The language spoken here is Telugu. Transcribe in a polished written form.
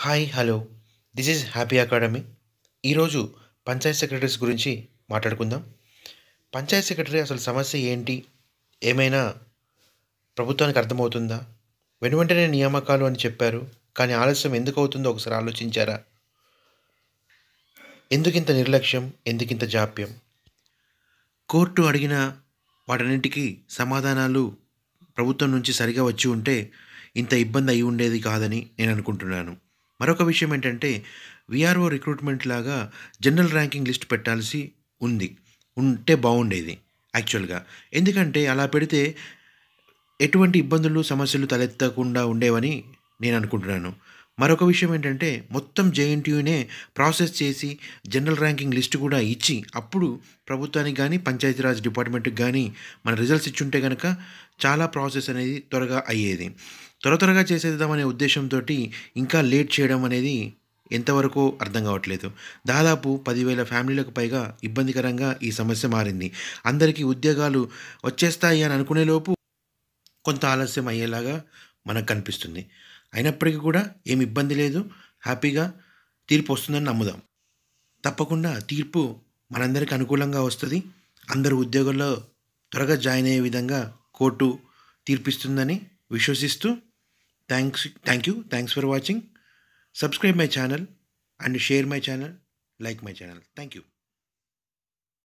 Hi hello this is Happy Academy. ఈరోజు పంచాయత్ సెక్రటరీస్ గురించి మాట్లాడుకుందాం. పంచాయత్ సెక్రటరీ అసలు సమస్య ఏంటి? ఏమైనా ప్రభుత్వానికి అర్థమవుతుందా? వెనువెంటనే నియామకాలు అని చెప్పారు, కానీ ఆలస్యం ఎందుకు అవుతుందో ఒకసారి ఆలోచించారా? ఎందుకింత నిర్లక్ష్యం? ఎందుకింత జాప్యం? కోర్టు అడిగిన వాటన్నిటికీ సమాధానాలు ప్రభుత్వం నుంచి సరిగా వచ్చి ఉంటే ఇంత ఇబ్బంది అయి ఉండేది కాదని నేను అనుకుంటున్నాను. మరొక విషయం ఏంటంటే, వీఆర్ఓ రిక్రూట్మెంట్ లాగా జనరల్ ర్యాంకింగ్ లిస్ట్ పెట్టాల్సి ఉంది. ఉంటే బాగుండేది యాక్చువల్గా. ఎందుకంటే అలా పెడితే ఎటువంటి ఇబ్బందులు, సమస్యలు తలెత్తకుండా ఉండేవని నేను అనుకుంటున్నాను. మరొక విషయం ఏంటంటే, మొత్తం జేఎన్‌టీయూనే ప్రాసెస్ చేసి జనరల్ ర్యాంకింగ్ లిస్ట్ కూడా ఇచ్చి, అప్పుడు ప్రభుత్వానికి గానీ, పంచాయతీరాజ్ డిపార్ట్మెంట్‌కి గానీ మన రిజల్ట్స్ ఇచ్చుంటే గనక చాలా ప్రాసెస్ అనేది త్వరగా అయ్యేది. త్వరగా చేసేద్దామనే ఉద్దేశంతోటి ఇంకా లేట్ చేయడం అనేది ఎంతవరకో అర్థం కావట్లేదు. దాదాపు 10,000 ఫ్యామిలీలకు పైగా ఇబ్బందికరంగా ఈ సమస్య మారింది. అందరికీ ఉద్యోగాలు వచ్చేస్తాయి అని అనుకునేలోపు కొంత ఆలస్యం అయ్యేలాగా మనకు కనిపిస్తుంది. అయినప్పటికీ కూడా ఏమి ఇబ్బంది లేదు. హ్యాపీగా తీర్పు వస్తుందని నమ్ముదాం. తప్పకుండా తీర్పు మనందరికి అనుకూలంగా వస్తది. అందరూ ఉద్యోగంలో త్వరగా జాయిన్ అయ్యే విధంగా కోర్టు తీర్పిస్తుందని విశ్వసిస్తూ thank you. Thanks for watching. Subscribe my channel and share my channel, like my channel. Thank you.